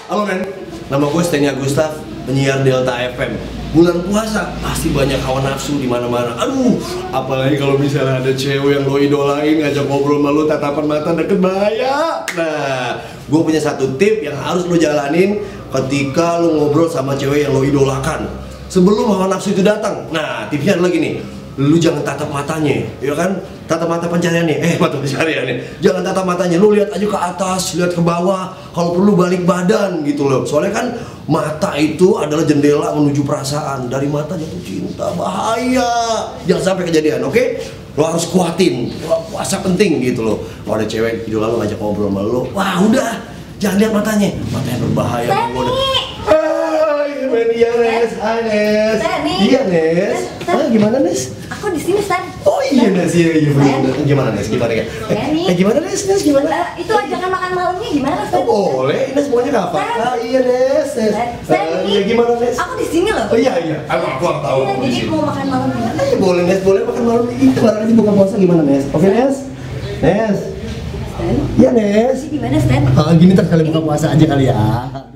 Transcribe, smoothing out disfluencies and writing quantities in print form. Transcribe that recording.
Halo men, nama gue Stenya Gustaf, penyiar Delta FM. Bulan puasa pasti banyak hawa nafsu di mana-mana. Aduh, apalagi kalau misalnya ada cewek yang lo idolain ngajak ngobrol sama lo, tatapan mata deket bahaya. Nah, gue punya satu tip yang harus lo jalanin ketika lo ngobrol sama cewek yang lo idolakan sebelum hawa nafsu itu datang. Nah, tipsnya adalah gini. Lu jangan tatap matanya, ya kan? Tatap mata pencariannya, mata pencariannya. Jangan tatap matanya, lu lihat aja ke atas, lihat ke bawah. Kalau perlu balik badan gitu loh. Soalnya kan mata itu adalah jendela menuju perasaan. Dari mata jatuh cinta, bahaya. Jangan sampai kejadian, oke? Lo harus kuatin, puasa penting gitu loh. Kalau ada cewek idola lo ngajak ngobrol sama lo, wah udah, jangan lihat matanya, matanya berbahaya. Iya Nes, hai Nes. Iya Nes. Gimana Nes? Aku di sini Stan. Oh iya Nes, iya benar. Gimana Nes? Gimana ya? Gimana Nes? Gimana? Itu ajakan makan malamnya gimana Stan? Boleh, Nes maunya kapan? Iya Nes. Iya gimana Nes? Aku di sini loh. Oh iya. Aku tahu. Jadi mau makan malam gimana? Iya boleh Nes, boleh makan malam. Itu barang aja buka puasa gimana Nes? Oke Nes? Nes. Iya Nes. Gimana Stan? Gini ntar kali buka puasa aja kali ya.